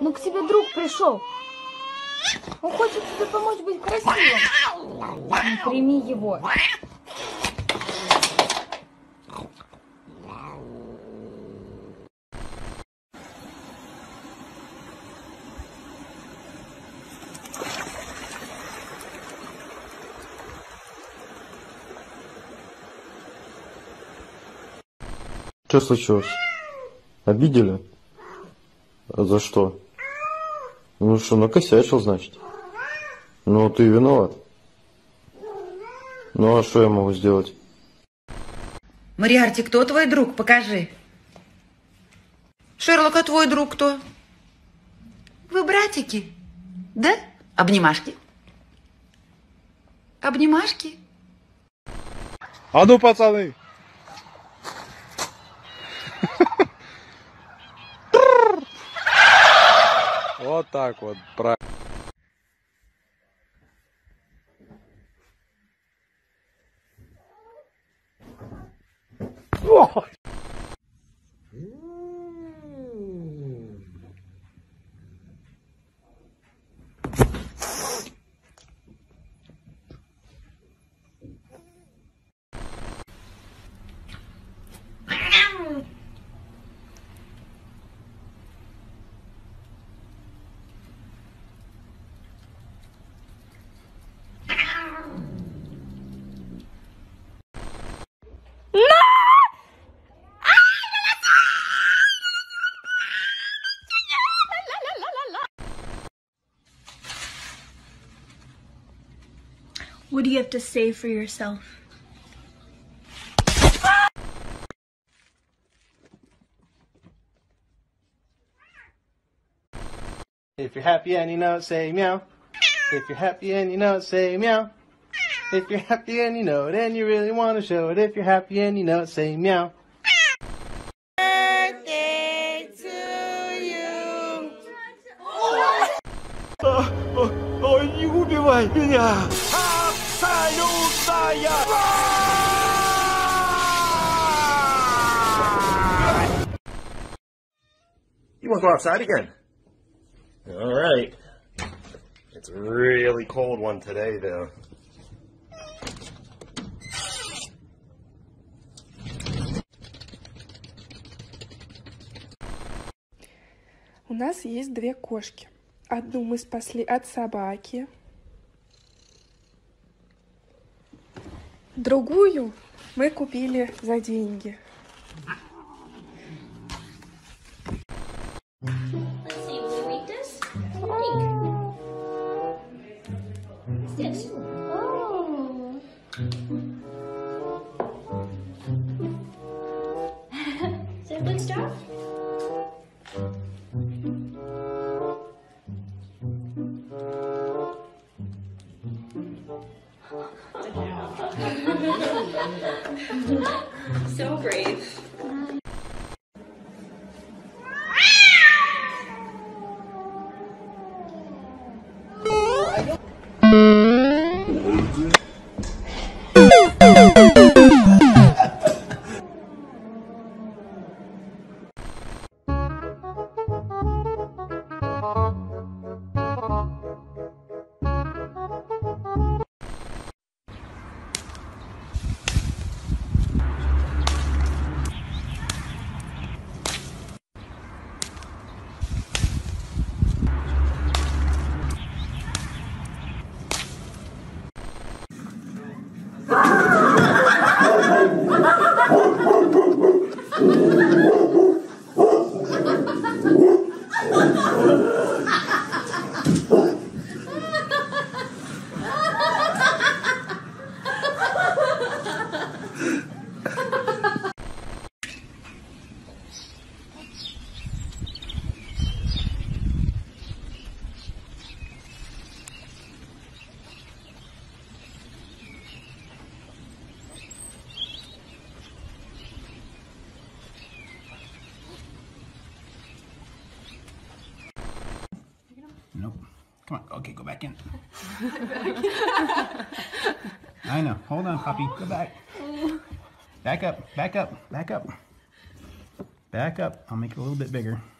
Ну, к тебе друг пришел. Он хочет тебе помочь быть красивым. Прими его. Что случилось? Обидели? А за что? Ну что, накосячил, значит? Ну, ты виноват. Ну, а что я могу сделать? Мариарти, кто твой друг? Покажи. Шерлок, а твой друг кто? Вы братики? Да? Обнимашки? Обнимашки? А ну, пацаны! Вот так вот, правильно. What do you have to say for yourself? If you're happy and you know it, say meow. If you're happy and you know it, say meow. If you're happy and you know it and you really want to show it, if you're happy and you know it, say meow. Birthday to you. Ой, не убивай меня! Абсолютная! You want to go outside again? All right. It's a really cold one today, though. У нас есть две кошки. Одну мы спасли от собаки. Другую мы купили за деньги. So brave. Nope. Come on. Okay, go back in. I know. Hold on, puppy. Go back. Back up. Back up. Back up. Back up. I'll make it a little bit bigger.